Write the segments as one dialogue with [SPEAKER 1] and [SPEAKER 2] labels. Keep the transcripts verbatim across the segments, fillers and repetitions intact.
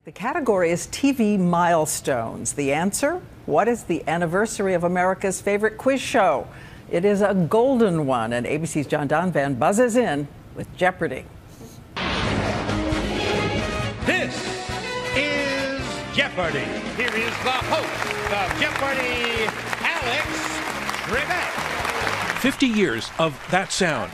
[SPEAKER 1] The category is T V milestones. The answer? What is the anniversary of America's favorite quiz show? It is a golden one, and A B C's John Donvan buzzes in with Jeopardy.
[SPEAKER 2] This is Jeopardy! Here is the host of Jeopardy, Alex Trebek.
[SPEAKER 3] fifty years of that sound.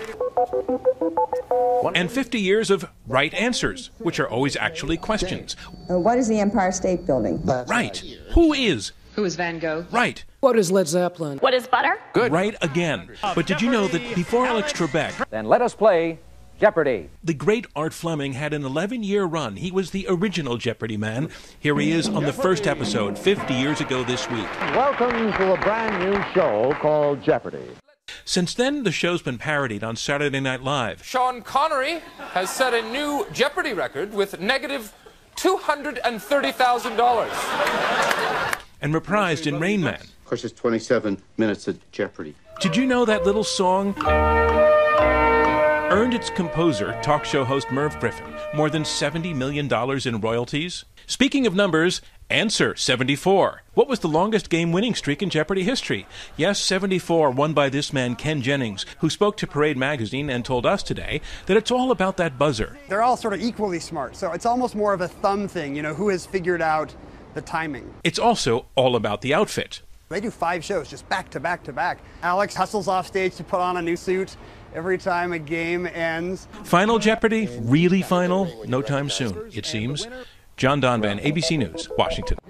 [SPEAKER 3] And fifty years of right answers, which are always actually questions.
[SPEAKER 4] Uh, what is the Empire State Building?
[SPEAKER 3] Right. Who is?
[SPEAKER 5] Who is Van Gogh?
[SPEAKER 3] Right.
[SPEAKER 6] What is Led Zeppelin?
[SPEAKER 7] What is butter?
[SPEAKER 3] Good. Right again. But did you know that before Alex Trebek,
[SPEAKER 8] then let us play Jeopardy!
[SPEAKER 3] The great Art Fleming had an eleven-year run. He was the original Jeopardy man. Here he is on the first episode, fifty years ago this week.
[SPEAKER 8] Welcome to a brand new show called Jeopardy!
[SPEAKER 3] Since then, the show's been parodied on Saturday Night Live.
[SPEAKER 9] Sean Connery has set a new Jeopardy record with negative two hundred thirty thousand dollars.
[SPEAKER 3] And reprised in Rain Man.
[SPEAKER 10] Of course, it's twenty-seven minutes of Jeopardy!
[SPEAKER 3] Did you know that little song earned its composer, talk show host Merv Griffin, more than seventy million dollars in royalties? Speaking of numbers, answer seventy-four. What was the longest game-winning streak in Jeopardy history? Yes, seventy-four, won by this man, Ken Jennings, who spoke to Parade magazine and told us today that it's all about that buzzer.
[SPEAKER 11] They're all sort of equally smart, so it's almost more of a thumb thing, you know, who has figured out the timing.
[SPEAKER 3] It's also all about the outfit.
[SPEAKER 11] They do five shows just back to back to back. Alex hustles off stage to put on a new suit every time a game ends.
[SPEAKER 3] Final Jeopardy? Really final? No time soon, it seems. John Donvan, A B C News, Washington.